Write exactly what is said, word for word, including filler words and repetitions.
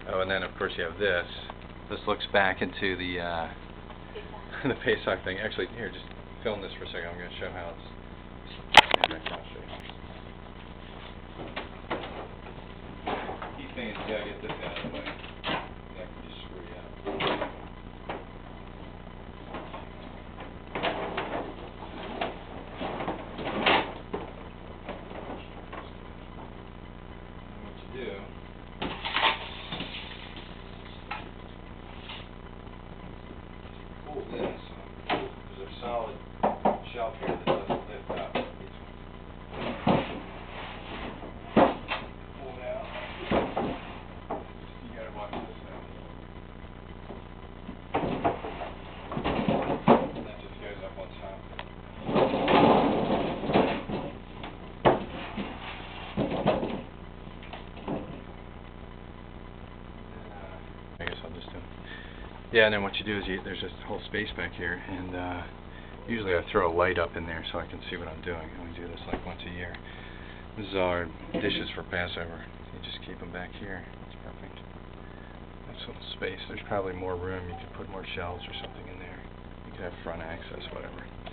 Oh, and then of course you have this. This looks back into the uh, the Pesach thing. Actually, here, just film this for a second. I'm going to show how it's. I'll show you. Key thing is you got to get this out of the way. That can just screw you up. Do pull this. There's a solid shelf here that doesn't lift up. Pull it out. You gotta watch this now. That just goes up on top. I guess I'll just do it. Yeah, and then what you do is you, there's this whole space back here, and uh, usually I throw a light up in there so I can see what I'm doing, and we do this like once a year. This is our dishes for Passover. You just keep them back here. It's perfect. Nice little space. There's probably more room. You could put more shelves or something in there. You could have front access, whatever.